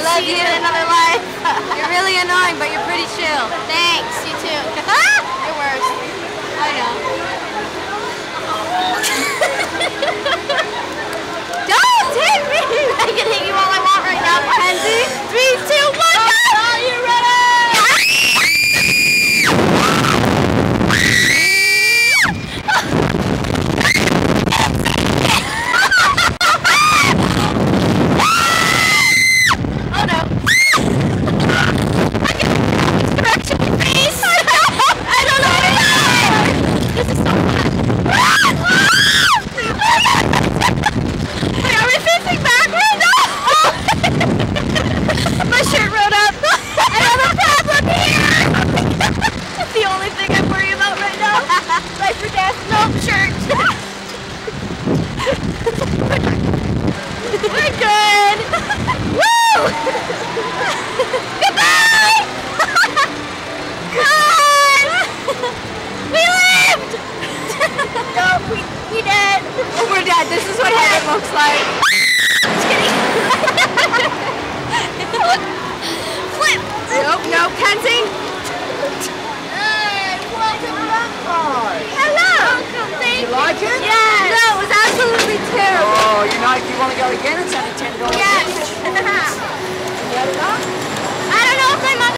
love you in another life. You're really annoying, but you're pretty chill. Thanks, you too. You're worse. I know. Don't hit me! I can hit you all I want right now, Mackenzie. 3, 2, 1, go! Are you ready? We're good! Woo! Goodbye! God! We lived! No, we dead. Oh, we're dead. This is what heaven looks like. Just kidding. Flip! Nope, nope, Kenzie. Hey, welcome back, guys. Hello! Welcome, thank you. You like it? Yes! No, it was absolutely terrible. Oh, you want to go again? It's only